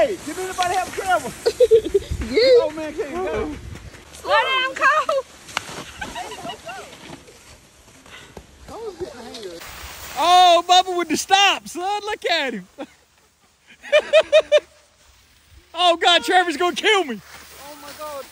Hey, did anybody have trouble? You. Oh man, can't go. Slow down, Cole. Oh, Bubba with the stop, son. Look at him. Oh God, Trevor's gonna kill me. Oh my God.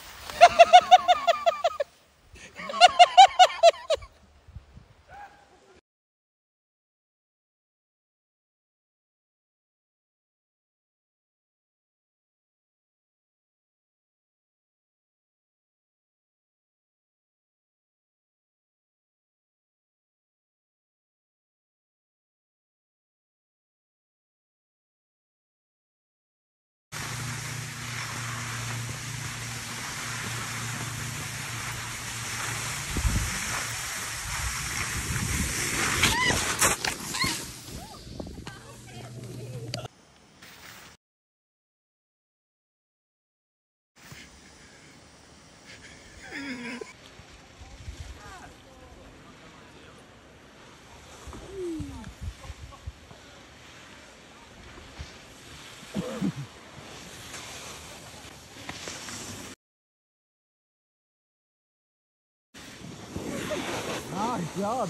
Nice job.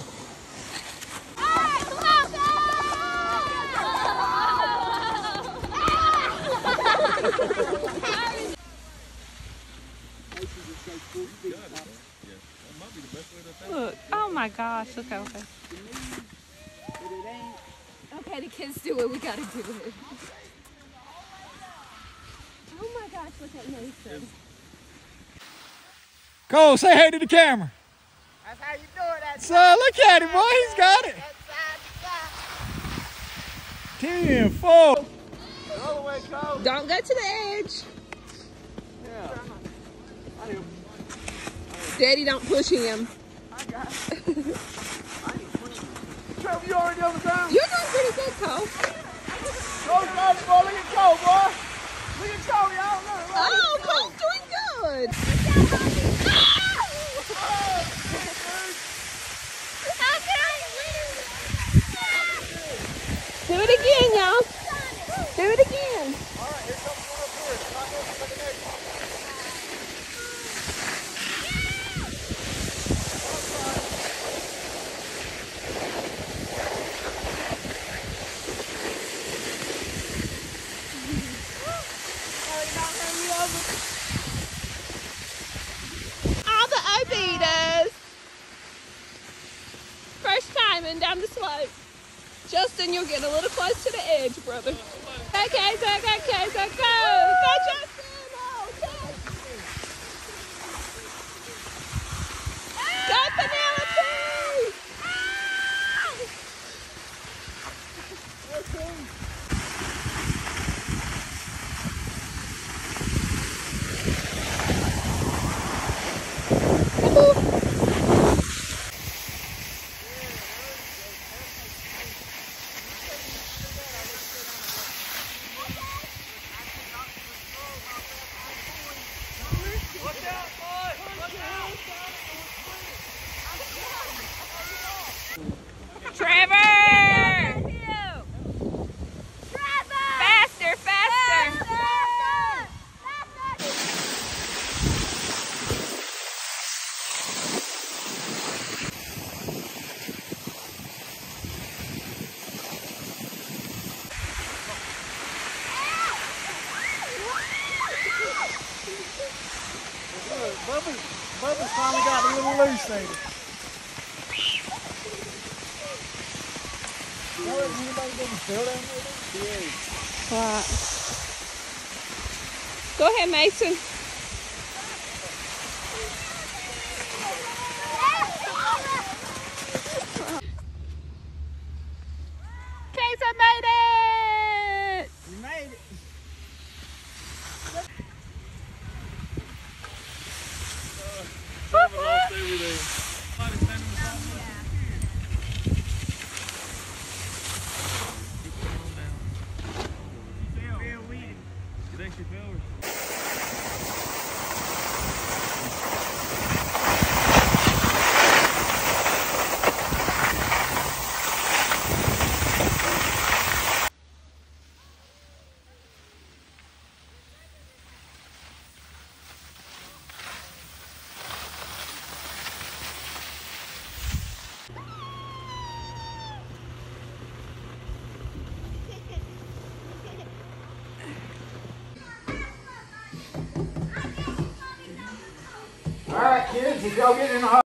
Look, oh my gosh, look over. Okay, the kids do it, we gotta do it. Oh my gosh, look at Mason. Cole, say hey to the camera. That's how you do it. That's Son, look at him, boy. He's got it. 10, 4. the other way, Cole. Don't go to the edge. Yeah. I do. Daddy, don't push him. I got it. Trevor, you already on the ground? You're doing pretty good, Cole. Cole's got it, boy. Look at Cole, boy. Look at Cole, y'all. Look, Oh, Cole's doing good. Do it again, y'all. Do it again. All right, here comes one up here. It's not going to the next one. All the Obetas. First timing down the slope. Justin, you'll get a little close to the edge, brother. Okay, go, go, go, go, go. Go, Justin. Oh, go, Penelope. Trevor! Faster, faster! Bubba's finally got a little loose there. Right. Go ahead, Mason. Kaysa made it! You made it. Trevor lost everything. You think she fell? If y'all get in the